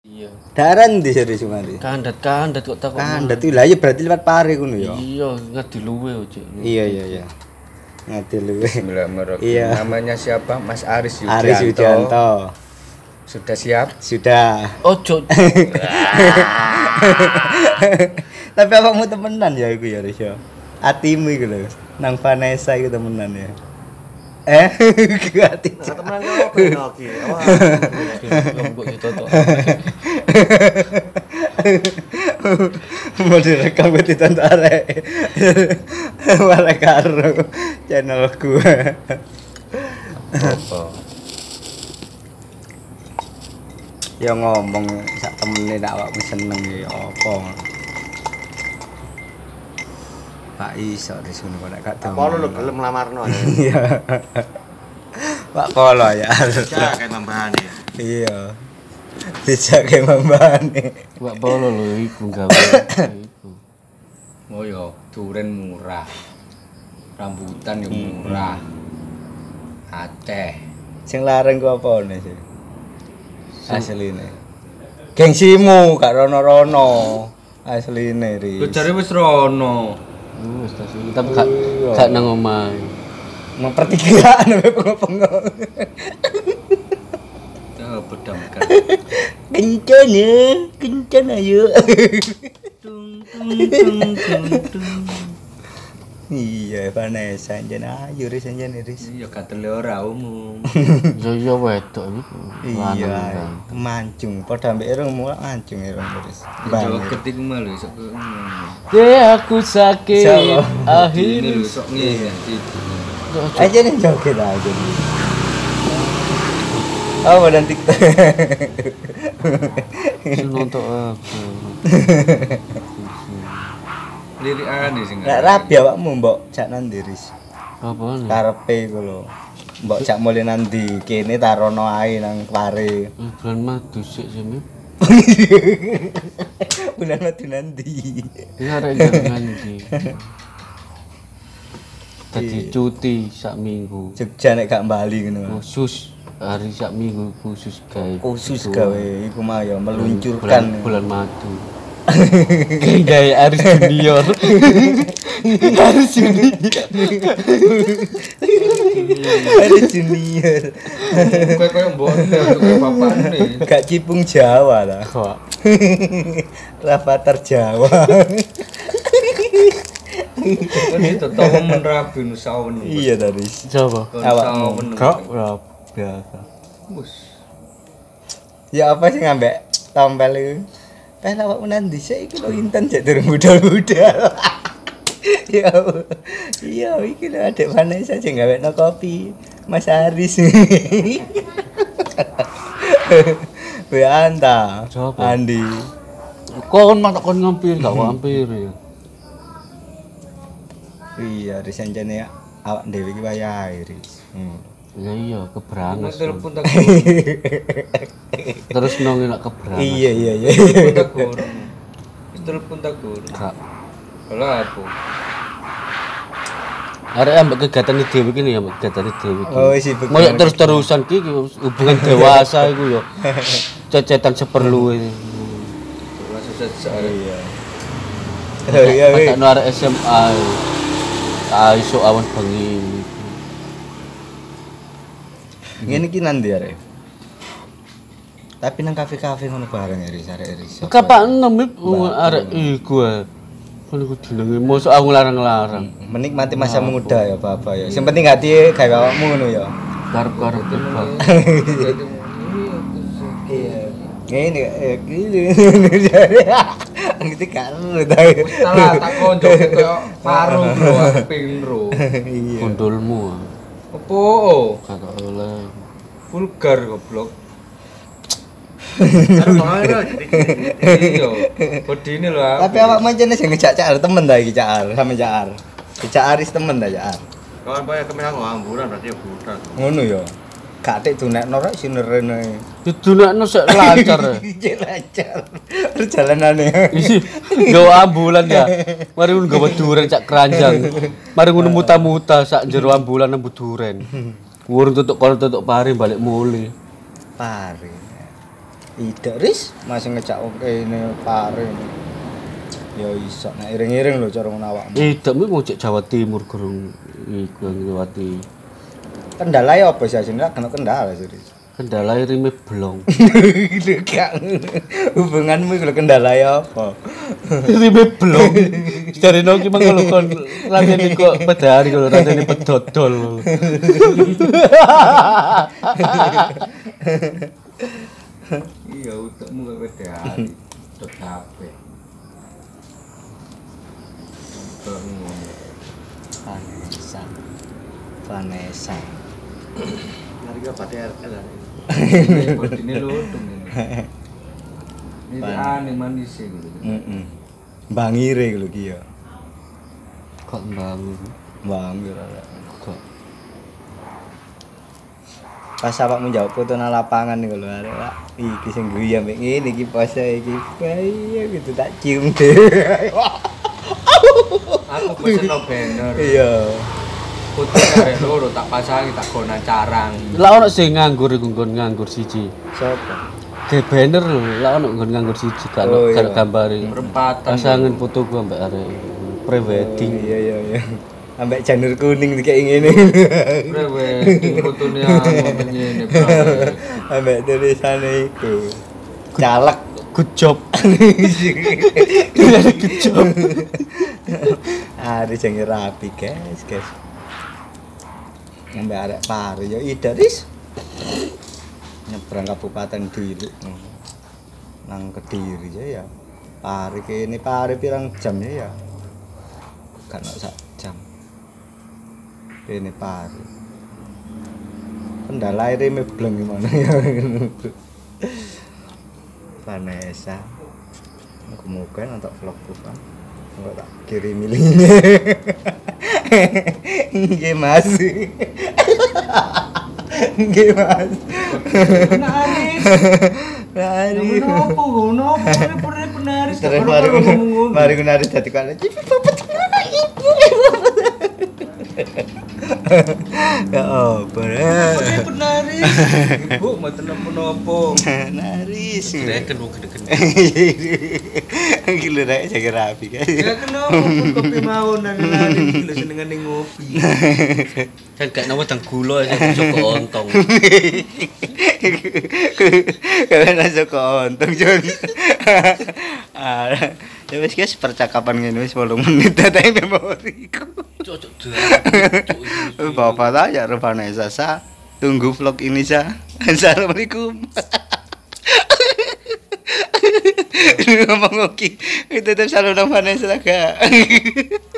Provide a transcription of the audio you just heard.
Iya. Daran di serius mari. Kandat kok takut. Kandat itu lah ya berarti lewat pare ngono ya. Iya, ngadi luwe ojo. Iya. Ngadi luwe. Bismillahirrahmanirrahim. Iya. Namanya siapa? Mas Aris Yudianto. Aris Yudianto. Sudah siap? Sudah. Ojo. Tapi awakmu temenan ya iku ya Riz ya. Atimu iku lho. Nang Vanessa iku temenan ya. Ati. Temenan yo opo iki? Lombok ditotok. Mau direkam ke ditonton arek. Malah karo channel gua. Apa? Ya ngomong sak temene nek awakmu seneng ya apa. Pak iso wis ngono kok nek gak Apa lu gelem lamarno. Iya. Pak Polo ya. Ya kayak tambahane. Iya. Dijak ke mambane. Wak polo lho iku gawe iku. Oh yo, duren murah. Rambutan yo murah. Aceh. Sing larang ku apane sih? Asline. Gengsimu gak rono-rono. Asline Riz. Lu jare wis rono. Wis ta sih, tapi gak nang omahe. Mempertigaan sampai pengok-pengok. Ya bedamkan. Kencana ayo. Iya, Vanessa anjen ayo Riz anjen Riz. Iya katele ora umum. Iya wedok iku. Iya, mancung padha ambek irungmu mancung irung Riz. Jawa ketik malu sok. Ya aku sakit Ini akhirnya. lho sok ngene itu. Aja nih joget aja. Oh, badan TikTok. Nonton aku. Lirikane sing. Nek rabi awakmu mbok jak nandi Riz. Apa nih? Karepe iku lho. Mbok jak mulih nandi kene tarono ae nang pare. Bulan madu sik sini. Bulan madu nanti. Ini arek jangan iki. Tadi cuti sak minggu. Jogja nek gak bali ngono. Khusus hari sak minggu khusus gawe. Khusus gawe iku mah ya meluncurkan bulan madu. Kayak Aris Junior. Aris Junior. Aris Junior. Kayak mbok kayak papane. Gak cipung Jawa lah. Kok Rafathar Jawa. Kan tetep menerapi nusawen. Iya tadi. coba? Awakmu. Kok biasa. Bus. Ya apa sih ngambek tompel itu? Kan awakmu nanti sik iki lho Intan jak durung budal-budal. Ya. Iya, iki lho adek Vanessa sing gawekno kopi. Mas Aris. Beanta. Siapa? Andi. Kon mah kon ngampir gak wampir ya. Iya, Riz anjane awak dhewe iki wayahe Riz. Ya iya keberangas. Telepon tak Terus nong nak keberangas. Iya. takur. Telepon takur. Kak. Kalau aku. Arek ambek kegiatan dhewe iki ya, ambek kegiatan dhewe iki. Oh, sibuk. Moyo terus-terusan ki hubungan dewasa iku yo. Cecetan seperlu itu. Langsung saja. Iya. Iya, Patakno arek SMA. Iso awan bengi. Ngene iki nang ndi arek? Tapi nang kafe-kafe ngono bareng ya Riz, arek Riz. Kapan ngemip arek iku ae. Kon iku jenenge mosok aku larang-larang. Menikmati masa muda ya Bapak ya. Sing penting hati gawe awakmu ngono ya. Karep-karep tebak. Iya. Ngene ngerti karo ta. Salah tak konco kaya paru bro, aku pengen bro. Iya. Kondolmu. Opo? Kagak oleh. Vulgar goblok. Karo ngono Iya. Bodine lho. Tapi awak mancene sing ngejak Cak temen ta iki Cak sampe Cak. Cak Aris temen ta Cak. Kawan bae kemen aku amburan berarti ya budak. Ngono ya. Gak tek dunekno rek sinerene. Didunekno sik lancar. Cek lancar. Perjalanane. Isi nggawa ambulan ya. Mari ngono nggawa duren cak keranjang. Mari ngono muta-muta sak jero ambulan nang duren. Wurung tutuk kono tutuk pari balik muli. Pare. Ida ris masih ngejak ini pare. Ya iso nek iring-iring lho cara ngono awakmu. Tidak mau cek Jawa Timur gurung iku ngliwati. Kendala ya apa sih asine kena kendala serius. Kendala irime blong. Lho gak hubunganmu iku kendala ya apa? Irime blong. Jarino ki mangko kon rasane kok pedari kok rasane pedodol. Iya, utekmu kok pedari. Dot HP. Vanessa. Mari ke Pak RL. Ini lodong ini. Ini aneh manis gitu. Bangire lho ki ya. Kok bangun. Bangir. Kok Pas awakmu njawab foto nang lapangan niku lho arek Pak. Iki sing guyu ambek ngene iki pose iki. Kaya gitu tak cium deh. Aku pesen no banner. Iya. Putih arek loro tak pasangi tak gonan carang. lah ono sing nganggur iku nggon nganggur siji. Sopo? Ge banner lho, lah ono nggon nganggur siji kan Oh, iya. gambare. Perempatan. Pasangan foto gua ambek arek prewedding. Iya iya iya. Ambek janur kuning kayak ngene. Prewedding fotone anu ngene bro. Ambek tulisane iku. Caleg Good job. good job. Hari jenenge rapi, guys. Ambek arek pare ya Idaris. Nyebrang kabupaten Dili. Nang Kediri ya. Pare kene pare pirang jam ya. Kan sak jam. Kene pare. Kendala aire mebleng gimana ya. Vanessa. Moga-moga nonton vlogku kan. Enggak tak kirim linknya. Nggih Mas. Nggih Mas. Naris. Naris. Nopo ngono? Apa naris? Terus mari naris dadi kan. Ya apa ya? Naris. Ibu mboten nopo-nopo. Naris. Reken wong gede-gede. Gila rek jaga rapi kan. Ya kenapa kopi mau nang naris iki lho senengane ngopi. Kan gak nama tang gula sing Joko Ontong. Karena Joko Ontong Jon. Ya wis guys percakapan ngene wis 8 menit datang memoriku. Cocok Bapak tanya Vanessa sa tunggu vlog ini sa. Assalamualaikum. Ngomong oke. Tetap salam Vanessa kak.